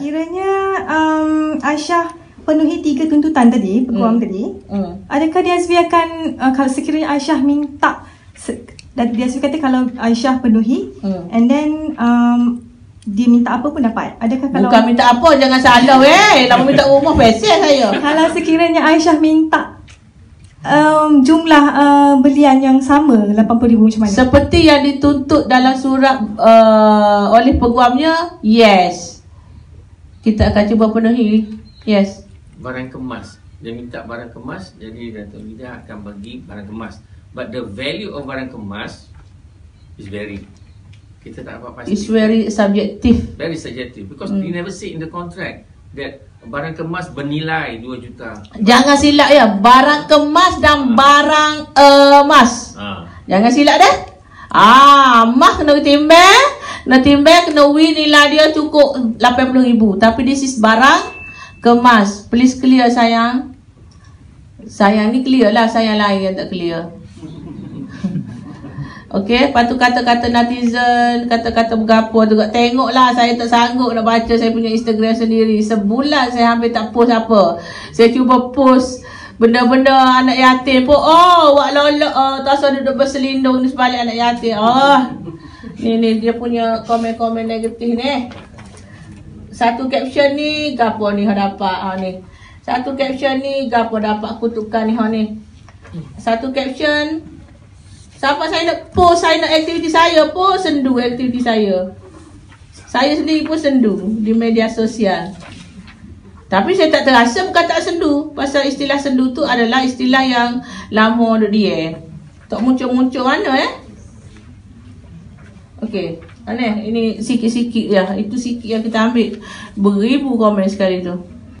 kiranya Aisyah penuhi 3 tuntutan tadi, peguam tadi. Adakah DSV akan kalau sekiranya Aisyah minta dan DSV kata kalau Aisyah penuhi and then dia minta apa pun dapat. Adakah kalau bukan minta apa, jangan salah lama minta rumah pesen saya. Kalau sekiranya Aisyah minta jumlah belian yang sama 80,000 macam mana? Seperti yang dituntut dalam surat oleh peguamnya, yes. Kita akan cuba penuhi. Yes. Barang kemas. Dia minta barang kemas, jadi Datuk Lidah akan bagi barang kemas. But the value of barang kemas is very, kita tak dapat pasti. It's very subjective. Very subjective because you never say in the contract that barang kemas bernilai 2 juta. Jangan silap ya, barang kemas dan barang emas. Jangan silap dah. Emas kena timbang, kena nilai dia cukup 80,000. Tapi this is barang kemas. Please clear sayang. Sayang ni clear lah, sayang lain yang tak clear. Okey, lepas tu kata-kata netizen, kata-kata bergapo tu, tengoklah saya tak sanggup nak baca saya punya Instagram sendiri. Sebulan saya hampir tak post apa. Saya cuba post benda-benda anak yatim pun. Wak lolok tak usah duduk berselindung di sebalik anak yatim. Ni dia punya komen-komen negatif ni. Satu caption ni gapo ni dapat ni. Satu caption ni gapo dapat kutukan ni. Satu caption siapa saya nak post, saya nak aktiviti saya pun sendu aktiviti saya. Saya sendiri pun sendu di media sosial. Tapi saya tak terasa bukan tak sendu. Pasal istilah sendu tu adalah istilah yang lama duduk dia. Tak muncul-muncul mana Okey. Ini sikit-sikit ya. Itu sikit yang kita ambil. Beribu komen sekali tu.